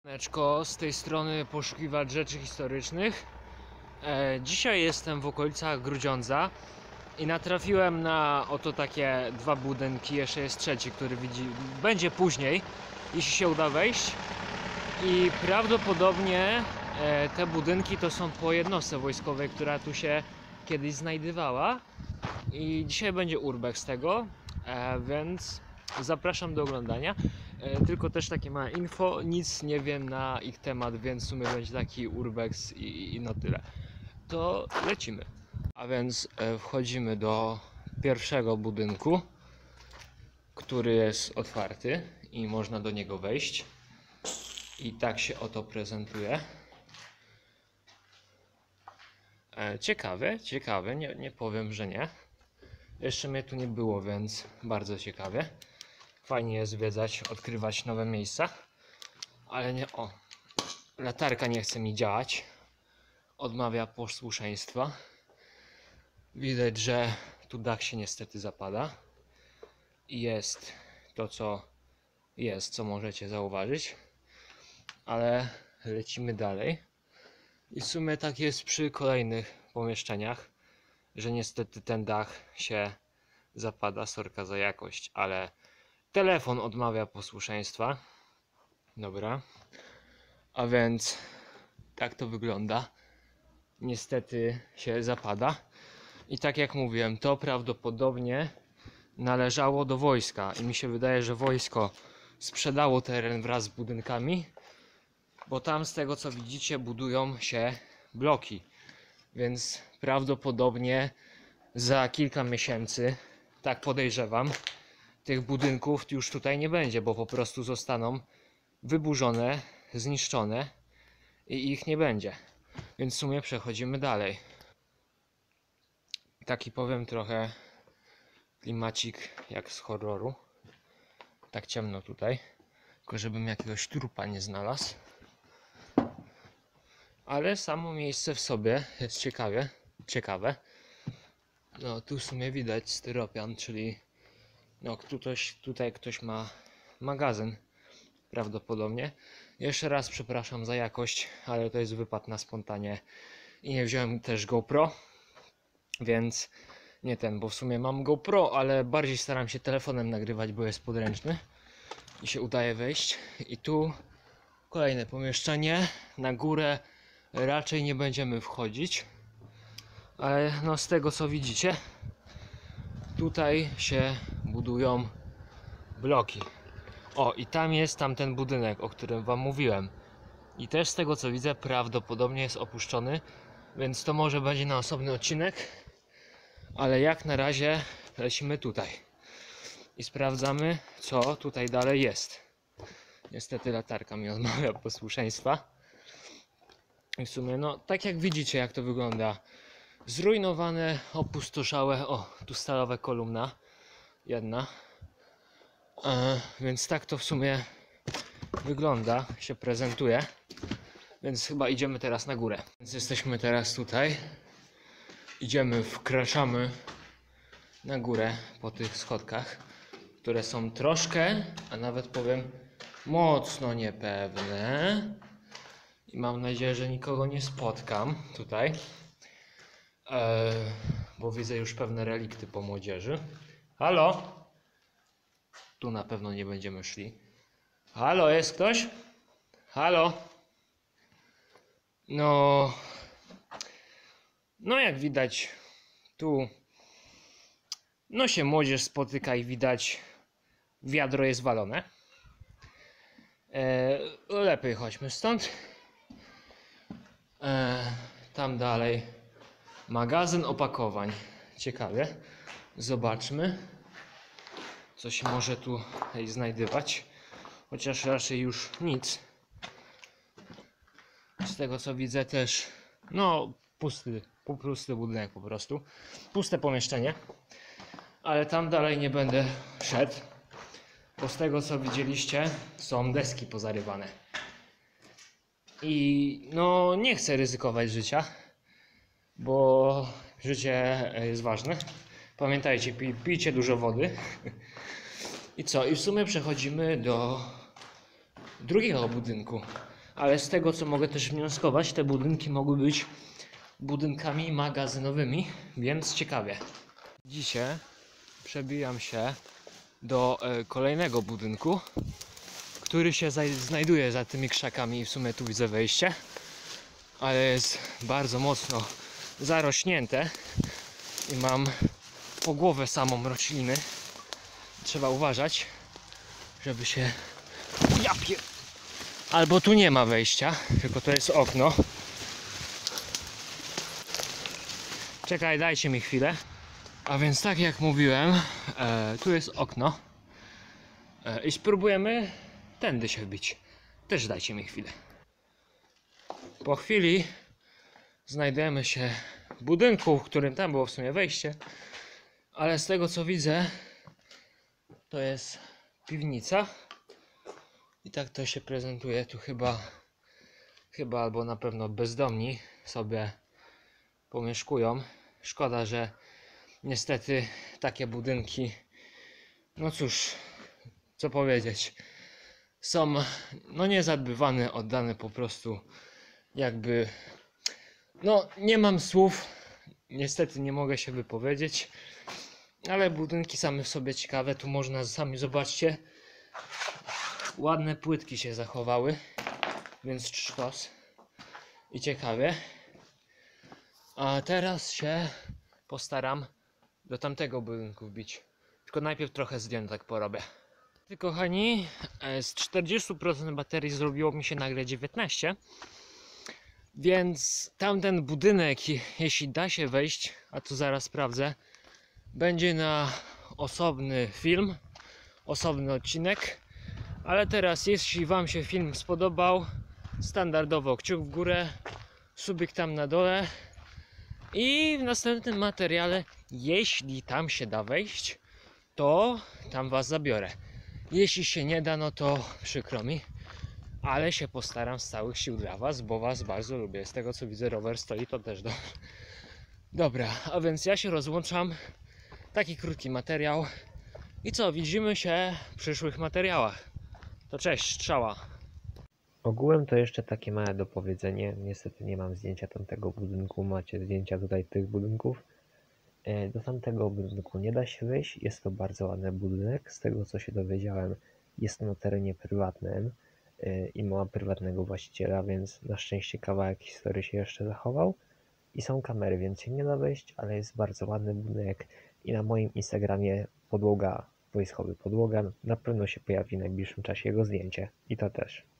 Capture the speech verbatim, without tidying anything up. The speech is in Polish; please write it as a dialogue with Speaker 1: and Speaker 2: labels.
Speaker 1: Siemaneczko, z tej strony poszukiwacz rzeczy historycznych. E, dzisiaj jestem w okolicach Grudziądza i natrafiłem na oto takie dwa budynki. Jeszcze jest trzeci, który widzi, będzie później, jeśli się uda wejść. I prawdopodobnie e, te budynki to są po jednostce wojskowej, która tu się kiedyś znajdowała. I dzisiaj będzie urbex z tego, e, więc zapraszam do oglądania. E, tylko też takie małe info, nic nie wiem na ich temat, więc w sumie będzie taki urbex i, i no tyle. To lecimy. A więc e, wchodzimy do pierwszego budynku, który jest otwarty i można do niego wejść. I tak się oto prezentuje. E, ciekawe, ciekawe, nie, nie powiem, że nie. Jeszcze mnie tu nie było, więc bardzo ciekawie. Fajnie jest zwiedzać, odkrywać nowe miejsca. Ale nie, o, latarka nie chce mi działać. Odmawia posłuszeństwa. Widać, że tu dach się niestety zapada. I jest to, co jest, co możecie zauważyć. Ale lecimy dalej. I w sumie tak jest przy kolejnych pomieszczeniach, że niestety ten dach się zapada, sorka za jakość, ale telefon odmawia posłuszeństwa. Dobra. A więc tak to wygląda. Niestety się zapada. I tak jak mówiłem, to prawdopodobnie należało do wojska. I mi się wydaje, że wojsko sprzedało teren wraz z budynkami, bo tam z tego co widzicie budują się bloki. Więc prawdopodobnie za kilka miesięcy, tak podejrzewam, tych budynków już tutaj nie będzie, bo po prostu zostaną wyburzone, zniszczone i ich nie będzie. Więc w sumie przechodzimy dalej. Taki powiem trochę klimacik jak z horroru. Tak ciemno tutaj, tylko żebym jakiegoś trupa nie znalazł. Ale samo miejsce w sobie jest ciekawe, ciekawe. No tu w sumie widać styropian, czyli no ktoś, tutaj ktoś ma magazyn prawdopodobnie. Jeszcze raz przepraszam za jakość, ale to jest wypad na spontanie i nie wziąłem też GoPro, więc nie ten, bo w sumie mam GoPro, ale bardziej staram się telefonem nagrywać, bo jest podręczny i się udaje wejść. I tu kolejne pomieszczenie, na górę raczej nie będziemy wchodzić, ale no z tego co widzicie, tutaj się budują bloki. O, i tam jest tamten budynek, o którym wam mówiłem. I też z tego co widzę, prawdopodobnie jest opuszczony, więc to może będzie na osobny odcinek. Ale jak na razie lecimy tutaj i sprawdzamy, co tutaj dalej jest. Niestety latarka mi odmawia posłuszeństwa. I w sumie, no tak jak widzicie, jak to wygląda. Zrujnowane, opustoszałe. O, tu stalowa kolumna. Jedna. E, więc tak to w sumie wygląda, się prezentuje. Więc chyba idziemy teraz na górę. Więc jesteśmy teraz tutaj. Idziemy, wkraczamy na górę po tych schodkach, które są troszkę, a nawet powiem mocno niepewne. I mam nadzieję, że nikogo nie spotkam tutaj, e, bo widzę już pewne relikty po młodzieży. Halo? Tu na pewno nie będziemy szli. Halo, jest ktoś? Halo? No... No jak widać, tu no się młodzież spotyka i widać, wiadro jest walone. E, lepiej chodźmy stąd. E, tam dalej magazyn opakowań. Ciekawie. Zobaczmy, co się może tu znajdywać. Chociaż raczej już nic. Z tego co widzę też, no pusty, pusty budynek po prostu. Puste pomieszczenie. Ale tam dalej nie będę szedł. Bo z tego co widzieliście, są deski pozarywane. I no nie chcę ryzykować życia, bo życie jest ważne. Pamiętajcie, pij, pijcie dużo wody. I co? I w sumie przechodzimy do drugiego budynku. ale z tego co mogę też wnioskować, te budynki mogły być budynkami magazynowymi, więc ciekawie. Dzisiaj przebijam się do e, kolejnego budynku, który się znajduje za tymi krzakami i w sumie tu widzę wejście, ale jest bardzo mocno zarośnięte i mam po głowę samą rośliny. Trzeba uważać, żeby się... Ja pier... Albo tu nie ma wejścia, tylko to jest okno. Czekaj, dajcie mi chwilę. A więc tak jak mówiłem, e, tu jest okno e, i spróbujemy tędy się wbić. Też dajcie mi chwilę. Po chwili znajdujemy się w budynku, w którym tam było w sumie wejście, ale z tego co widzę, to jest piwnica i tak to się prezentuje. Tu chyba, chyba albo na pewno bezdomni sobie pomieszkują. Szkoda, że niestety takie budynki, no cóż, co powiedzieć, są no niezadbywane, oddane po prostu jakby, no nie mam słów, niestety nie mogę się wypowiedzieć, ale budynki same w sobie ciekawe. Tu można, sami zobaczcie, ładne płytki się zachowały, więc sztos i ciekawie. A teraz się postaram do tamtego budynku wbić, tylko najpierw trochę zdjęć tak porobię. Kochani, z czterdziestu procent baterii zrobiło mi się nagle dziewiętnaście, więc tamten budynek, jeśli da się wejść, a tu zaraz sprawdzę, będzie na osobny film, osobny odcinek. Ale teraz, jeśli wam się film spodobał, standardowo kciuk w górę, subik tam na dole i w następnym materiale, jeśli tam się da wejść, to tam was zabiorę. Jeśli się nie da, no to przykro mi, ale się postaram z całych sił dla was, bo was bardzo lubię. Z tego co widzę, rower stoi, to też dobrze. Dobra, a więc ja się rozłączam. Taki krótki materiał. I co, widzimy się w przyszłych materiałach. To cześć, strzała.
Speaker 2: Ogółem to jeszcze takie małe dopowiedzenie. Niestety nie mam zdjęcia tamtego budynku. Macie zdjęcia tutaj tych budynków. Do tamtego budynku nie da się wejść. Jest to bardzo ładny budynek. Z tego co się dowiedziałem, jest na terenie prywatnym i ma prywatnego właściciela, więc na szczęście kawałek historii się jeszcze zachował. I są kamery, więc się nie da wejść, ale jest bardzo ładny budynek. I na moim Instagramie podłoga, voice hobby podłoga, na pewno się pojawi w najbliższym czasie jego zdjęcie. I to też.